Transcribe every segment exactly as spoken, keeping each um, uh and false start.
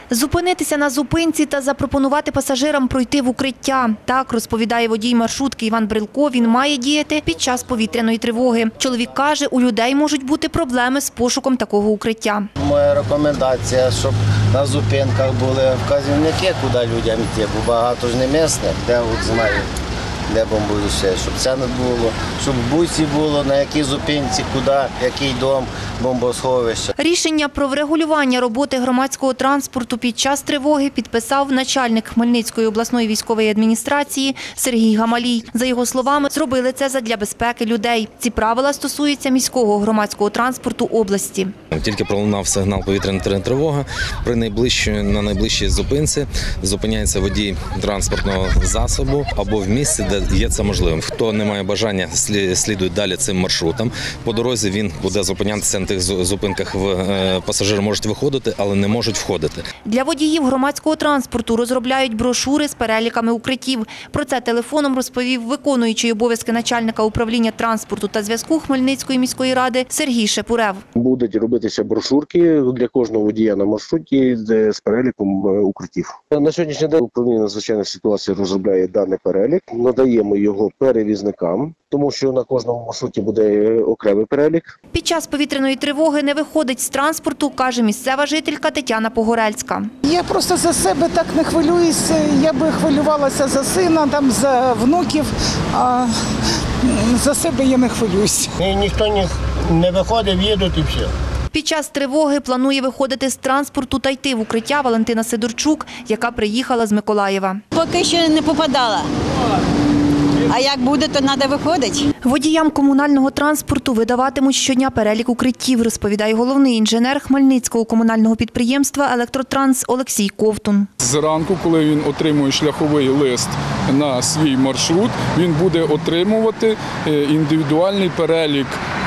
Зупинитися на зупинці та запропонувати пасажирам пройти в укриття. Так розповідає водій маршрутки Іван Брилко. Він має діяти під час повітряної тривоги. Чоловік каже, у людей можуть бути проблеми з пошуком такого укриття. Моя рекомендація, щоб на зупинках були вказівники, куди людям йти, бо багато ж не місцевих, де от знають, де бомбосховище, щоб це не було, щоб в бусі було, на якій зупинці, куди, який дом, бомбосховище. Рішення про врегулювання роботи громадського транспорту під час тривоги підписав начальник Хмельницької обласної військової адміністрації Сергій Гамалій. За його словами, зробили це задля безпеки людей. Ці правила стосуються міського громадського транспорту області. Тільки пролунав сигнал повітряної тривоги, при найближчій, на найближчій зупинці зупиняється водій транспортного засобу або в місці, де є це можливим. Хто не має бажання, слідує далі цим маршрутом. По дорозі він буде зупинятися на тих зупинках, пасажири можуть виходити, але не можуть входити. Для водіїв громадського транспорту розробляють брошури з переліками укриттів. Про це телефоном розповів виконуючий обов'язки начальника управління транспорту та зв'язку Хмельницької міської ради Сергій Шепурев. Будуть робитися брошурки для кожного водія на маршруті з переліком укриттів. На сьогоднішній день управління надзвичайних ситуацій розробляє даний перелік. Надаємо його перевізникам, тому що на кожному маршруті буде окремий перелік. Під час повітряної тривоги не виходить з транспорту, каже місцева жителька Тетяна Погорельська. Я просто за себе так не хвилююся. Я би хвилювалася за сина, там, за внуків, а за себе я не хвилююсь. Ніхто не виходить, їдуть і все. Під час тривоги планує виходити з транспорту та йти в укриття Валентина Сидорчук, яка приїхала з Миколаєва. Поки що не попадала. А як буде, то треба виходити. Водіям комунального транспорту видаватимуть щодня перелік укриттів, розповідає головний інженер Хмельницького комунального підприємства «Електротранс» Олексій Ковтун. Зранку, коли він отримує шляховий лист на свій маршрут, він буде отримувати індивідуальний перелік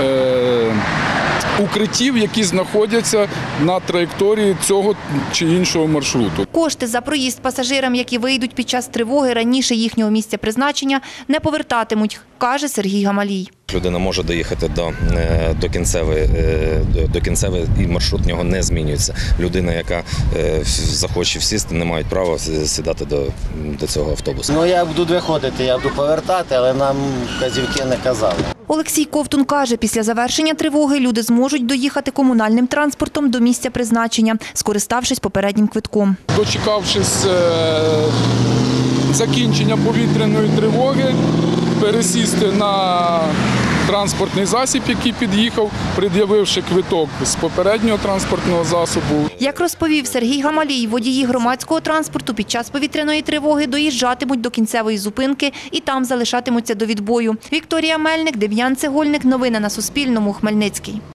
укриттів, які знаходяться на траєкторії цього чи іншого маршруту. Кошти за проїзд пасажирам, які вийдуть під час тривоги раніше їхнього місця призначення, не повертатимуть, каже Сергій Гамалій. Людина може доїхати до, до кінцевої, до кінцевої і маршрут в нього не змінюється. Людина, яка захоче сісти, не має права сідати до, до цього автобусу. Ну, я буду виходити, я буду повертати, але нам вказівки не казали. Олексій Ковтун каже, після завершення тривоги люди зможуть доїхати комунальним транспортом до місця призначення, скориставшись попереднім квитком. Дочекавшись закінчення повітряної тривоги, пересісти на транспортний засіб, який під'їхав, пред'явивши квиток з попереднього транспортного засобу. Як розповів Сергій Гамалій, водії громадського транспорту під час повітряної тривоги доїжджатимуть до кінцевої зупинки і там залишатимуться до відбою. Вікторія Мельник, Дем'ян Цегольник. Новини на Суспільному. Хмельницький.